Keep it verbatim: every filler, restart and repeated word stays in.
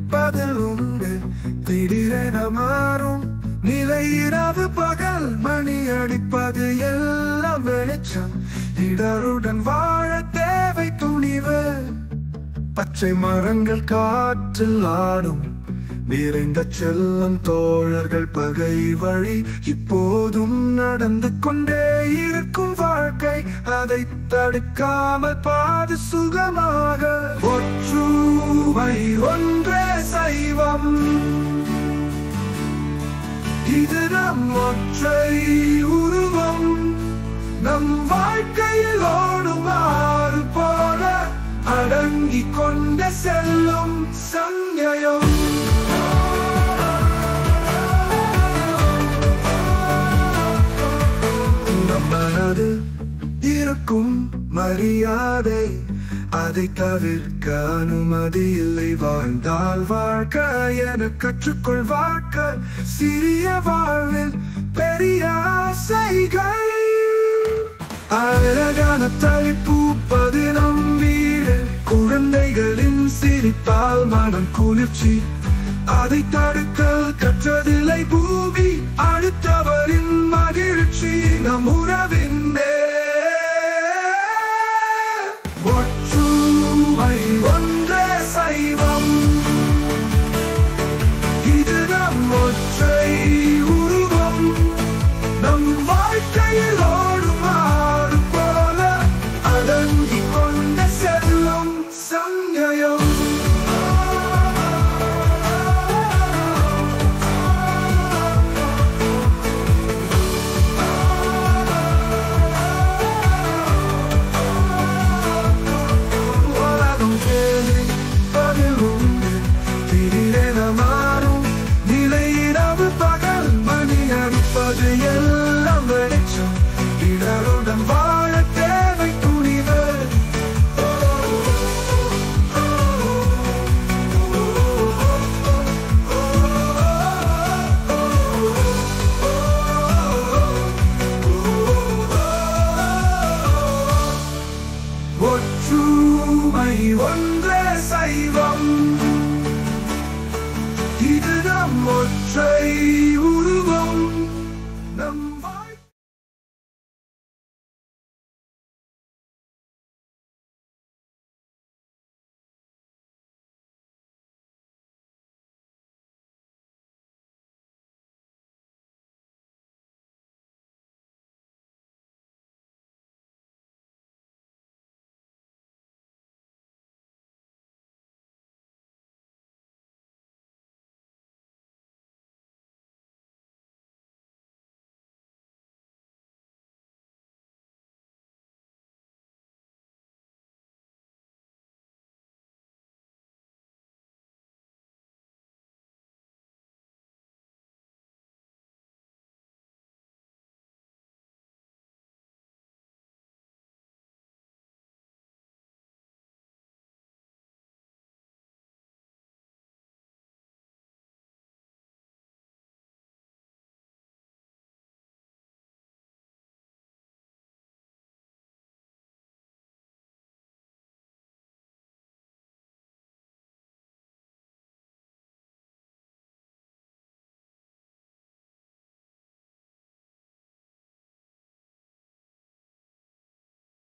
பதில் உண்டு. திடீரென மாறும் நிலை இரவு பகல், மணி அடிப்பது எல்லாம் வெளிச்சம். இடருடன் வாழ தேவை துணிவு. பச்சை மரங்கள் காற்றில் ஆடும், நிறைந்த செல்லும் தோழர்கள் பகை வழி. இப்போதும் நடந்து கொண்டே இருக்கும் வாழ்க்கை, அதை தடுக்காமல் பாது சுகமாக. ஒற்றுமை ஒன்றே சைவம், இது நம் ஒற்றை உருவம். நம் வாழ்க்கையில் ஓடுமாறு போல அடங்கி கொண்ட செல்லும் சங்கயம். மனது இருக்கும் மரியாதை, அதை தவிர்க்க அனுமதி இல்லை. வாழ்ந்தால் வாழ்க்கை என கற்றுக்கொள் வாழ்க்கை, சிறிய வாழ்வில் பெரிய ஆசைகள். அழகான தலை பூப்பது நம் வீடு, குழந்தைகளின் சிரிப்பால் மனம் குளிர்ச்சி. அதை தடுக்க கற்றதில்லை பூமி, அடுத்தவரின் மகிழ்ச்சி நம் உறவின். ஒற்றுமை ஒன்றே சைவம், இது நம் ஒற்றை உருவம். நம் வாழ்க்கையில் ஓடுமாறு போல அடங்கி கொண்ட செல்லும் சங்கயம். எல்லாம் வெளிச்சம், இடருடன் வாழ தேவை துணிவு. ஒற்றுமை ஒன்றே சைவம், இது நம் ஒற்றை உருவம். நம்